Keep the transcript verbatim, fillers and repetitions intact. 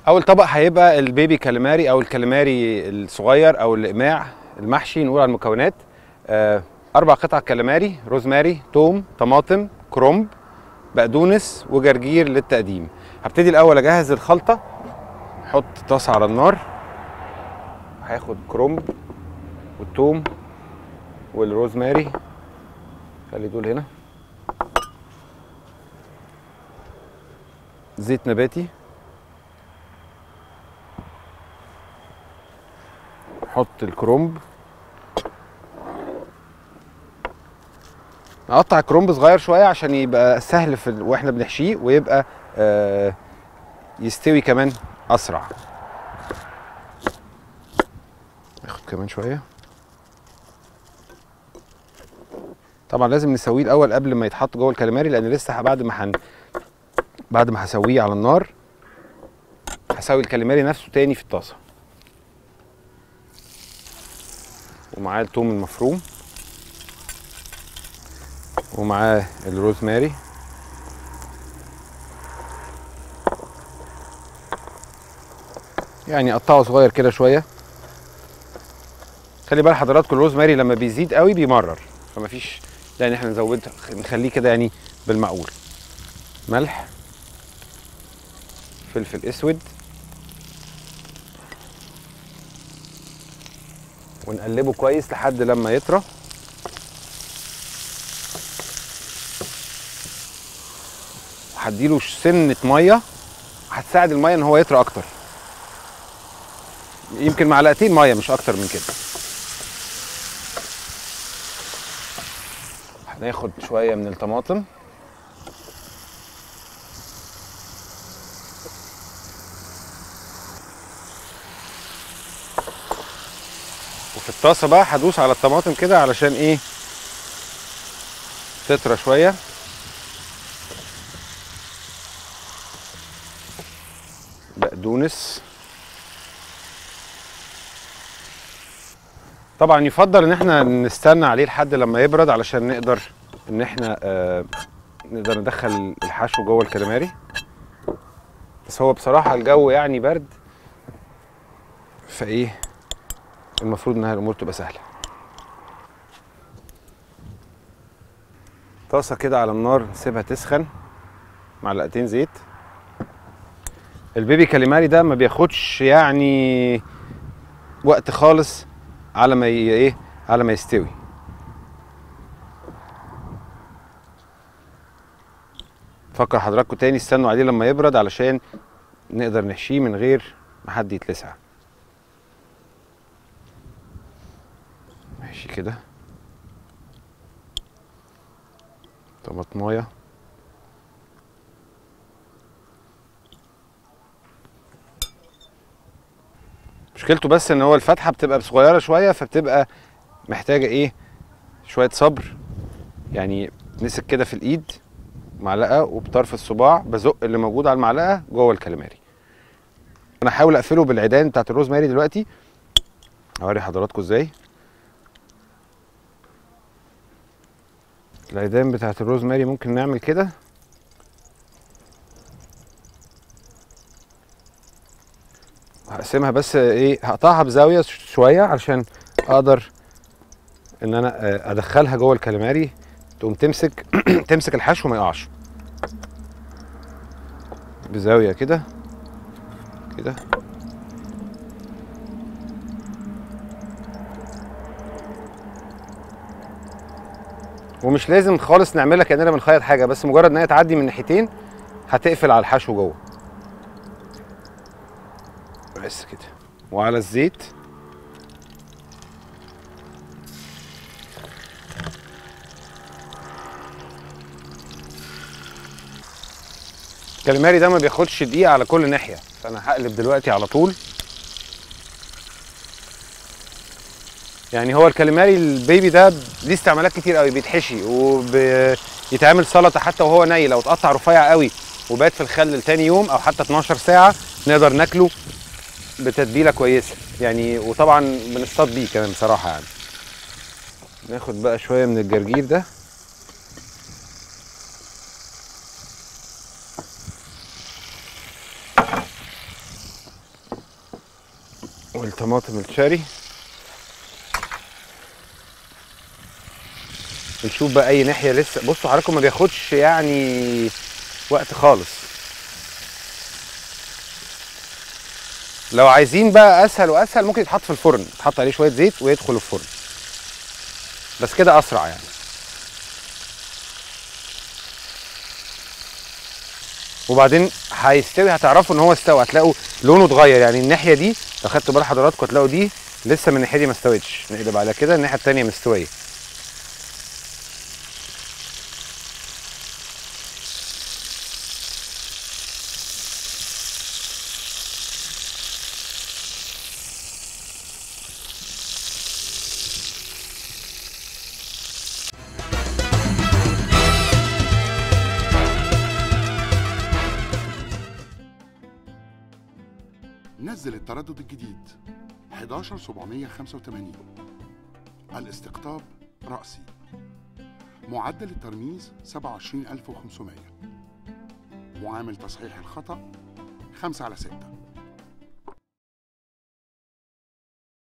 اول طبق هيبقى البيبي كاليماري او الكاليماري الصغير او الاقماع المحشي. نقول على المكونات: آه، اربع قطع كاليماري، روزماري، توم، طماطم، كرنب، بقدونس، وجرجير للتقديم. هبتدي الاول اجهز الخلطه. احط طاسه على النار، هاخد كرنب والثوم والروزماري، خلي دول هنا، زيت نباتي، احط الكرنب، نقطع الكرنب صغير شويه عشان يبقى سهل في ال... واحنا بنحشيه، ويبقى آه يستوي كمان اسرع. ناخد كمان شويه. طبعا لازم نسويه الاول قبل ما يتحط جوه الكاليماري، لان لسه بعد ما هن بعد ما هسويه على النار هسوي الكاليماري نفسه تاني في الطاسه. ومعاه الثوم المفروم، ومعاه الروزماري، يعني قطعه صغير كده شويه. خلي بال حضراتكم الروزماري لما بيزيد قوي بيمرر، فما فيش يعني احنا نزود، نخليه كده يعني بالمعقول. ملح، فلفل اسود، ونقلبه كويس لحد لما يطرى. هديله سنه ميه هتساعد الميه ان هو يطرى اكتر، يمكن معلقتين ميه مش اكتر من كده. هناخد شويه من الطماطم، وفي الطاسه بقى هدوس على الطماطم كده علشان ايه تطرى شويه. بقدونس، طبعا يفضل ان احنا نستنى عليه لحد لما يبرد علشان نقدر ان احنا آه نقدر ندخل الحشو جوه الكاليماري. بس هو بصراحه الجو يعني برد، فايه المفروض انها الامور تبقى سهله. طاسه كده على النار نسيبها تسخن، معلقتين زيت. البيبي كاليماري ده ما بياخدش يعني وقت خالص على ما ي... ايه على ما يستوي. فكر حضراتكم تاني استنوا عليه لما يبرد علشان نقدر نحشيه من غير ما حد يتلسع. ماشي كده. طماطمايه، مشكلته بس ان هو الفتحه بتبقى صغيره شويه، فبتبقى محتاجه ايه شويه صبر. يعني مسك كده في الايد معلقه وبطرف الصباع بزق اللي موجود على المعلقه جوه الكاليماري. انا هحاول اقفله بالعيدان بتاعت الروزماري دلوقتي، اوري حضراتكم ازاي. العيدان بتاعت الروزماري ممكن نعمل كده، هقسمها بس ايه هقطعها بزاويه شويه علشان اقدر ان انا ادخلها جوه الكاليماري تقوم تمسك تمسك الحشو ما يقعش. بزاويه كده كده. ومش لازم خالص نعملها كاننا بنخيط حاجه، بس مجرد ان هي تعدي من ناحيتين هتقفل على الحشو جوه. بس كده. وعلى الزيت الكاليماري ده ما بياخدش دقيقه على كل ناحيه، فانا هقلب دلوقتي على طول. يعني هو الكاليماري البيبي ده ليه استعمالات كتير قوي، بيتحشي وبيتعمل سلطه حتى وهو ني، لو اتقطع رفيع قوي وبات في الخل لتاني يوم او حتى اتناشر ساعه نقدر ناكله بتتبيله كويسه يعني. وطبعا بنصطاد بيه كمان بصراحه يعني. ناخد بقى شويه من الجرجير ده، والطماطم الشاري. نشوف بقى اي ناحيه لسه. بصوا حضراتكم ما بياخدش يعني وقت خالص. لو عايزين بقى اسهل واسهل ممكن يتحط في الفرن، يتحط عليه شويه زيت ويدخل الفرن، بس كده اسرع يعني. وبعدين هيستوي، هتعرفوا ان هو استوى، هتلاقوا لونه اتغير. يعني الناحيه دي لو خدتوا بال حضراتكم هتلاقوا دي لسه من الناحيه دي ما استوتش، نقلب على كده الناحيه الثانيه مستويه. نزل التردد الجديد حداشر سبعمية وخمسة وتمانين، الاستقطاب رأسي، معدل الترميز سبعة وعشرين ألف وخمسمية، معامل تصحيح الخطأ خمسة على ستة.